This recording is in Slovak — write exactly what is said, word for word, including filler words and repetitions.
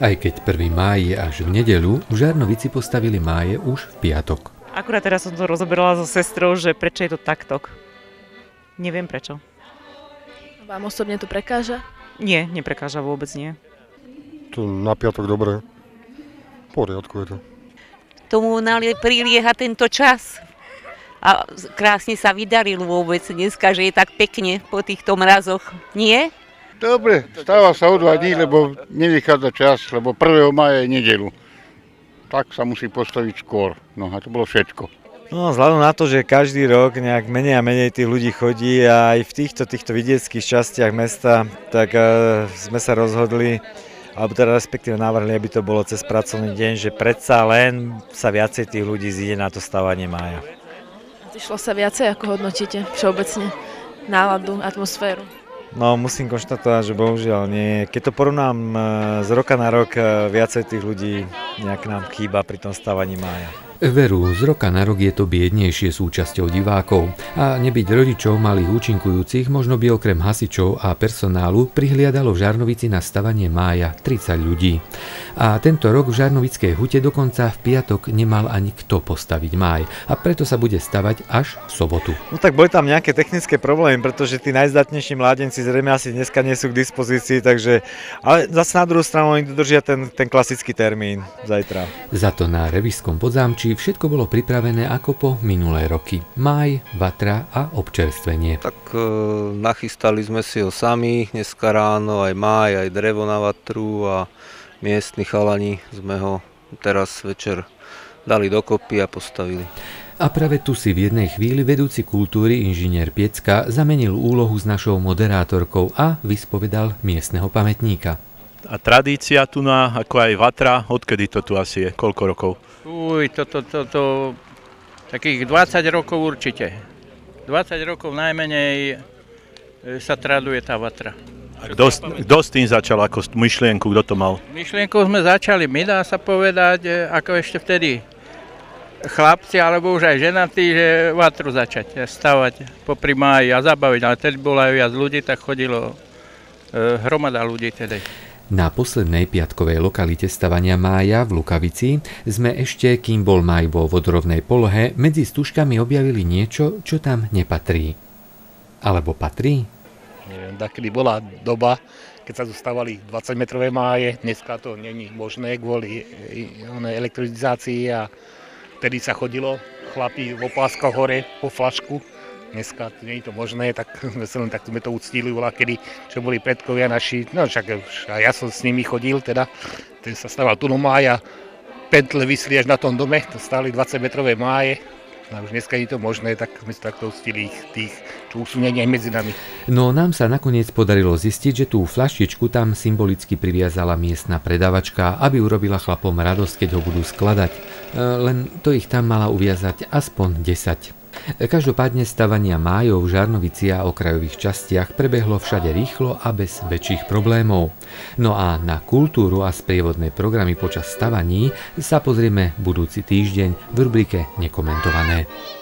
Aj keď prvý máj je až v nedeľu, v Žarnovici postavili máje už v piatok. Akurát teraz som to rozoberala so sestrou, že prečo je to takto. Neviem prečo. Vám osobne to prekáža? Nie, neprekáža, vôbec nie. To na piatok dobre. V poriadku je to. Tomu prilieha tento čas. A krásne sa vydaril vôbec dneska, že je tak pekne po týchto mrazoch. Nie? Dobre, stáva sa o dva dní, lebo nevychádza čas, lebo prvého mája je nedeľu. Tak sa musí postaviť skôr. No a to bolo všetko. No, vzhľadom na to, že každý rok nejak menej a menej tých ľudí chodí a aj v týchto, týchto vidieckých častiach mesta, tak uh, sme sa rozhodli, alebo teda respektíve navrhli, aby to bolo cez pracovný deň, že predsa len sa viacej tých ľudí zíde na to stavanie mája. Zišlo sa viacej, ako hodnotíte všeobecne náladu, atmosféru? No, musím konštatovať, že bohužiaľ nie. Keď to porovnám z roka na rok, viacej tých ľudí nejak nám chýba pri tom stavaní mája. Veru, z roka na rok je to biednejšie súčasťou divákov a nebyť rodičov malých účinkujúcich, možno by okrem hasičov a personálu prihliadalo v Žarnovici na stavanie mája tridsať ľudí. A tento rok v Žarnovickej hute dokonca v piatok nemal ani kto postaviť máj a preto sa bude stavať až v sobotu. No tak boli tam nejaké technické problémy, pretože tí najzdatnejší mládenci zrejme asi dneska nie sú k dispozícii, takže ale zase na druhú stranu oni dodržia ten, ten klasický termín zajtra. Za to na Revíšskom Podzámčí všetko bolo pripravené ako po minulé roky. Máj, vatra a občerstvenie. Tak e, nachystali sme si ho sami, dneska ráno aj máj, aj drevo na vatru a miestni chalani sme ho teraz večer dali dokopy a postavili. A práve tu si v jednej chvíli vedúci kultúry inžinier Piecka zamenil úlohu s našou moderátorkou a vyspovedal miestneho pamätníka. A tradícia tu na, ako aj vatra, odkedy to tu asi je, koľko rokov? Uj, toto, toto, to, takých dvadsať rokov určite. dvadsať rokov najmenej sa traduje tá vatra. A kto, kto s tým začal, ako myšlienku, kto to mal? Myšlienkou sme začali my, dá sa povedať, ako ešte vtedy chlapci, alebo už aj ženatí, že vatru začať stavať popri máji a zabaviť. Ale tedy bolo aj viac ľudí, tak chodilo e, hromada ľudí tedy. Na poslednej piatkovej lokalite stavania mája v Lukavici sme ešte, kým bol máj vo vodorovnej polohe, medzi stužkami objavili niečo, čo tam nepatrí. Alebo patrí? Neviem, takedy bola doba, keď sa zostávali dvadsaťmetrové máje, dneska to není možné kvôli elektrizácii a vtedy sa chodilo chlapi v opáskach hore po flašku. Dneska nie je to možné, tak sme sa len takto sme to uctili, kedy, čo boli predkovia naši, no však a ja som s nimi chodil, teda, ten sa stával tu no mája, pentle visli až na tom dome, to stáli dvadsaťmetrové máje, a už dneska nie je to možné, tak sme sa takto uctili ich, tých, čo sú aj medzi nami. No nám sa nakoniec podarilo zistiť, že tú fľaštičku tam symbolicky priviazala miestna predavačka, aby urobila chlapom radosť, keď ho budú skladať, len to ich tam mala uviazať aspoň desať. Každopádne stavania májov v Žarnovici a okrajových častiach prebehlo všade rýchlo a bez väčších problémov. No a na kultúru a sprievodné programy počas stavaní sa pozrieme budúci týždeň v rubrike Nekomentované.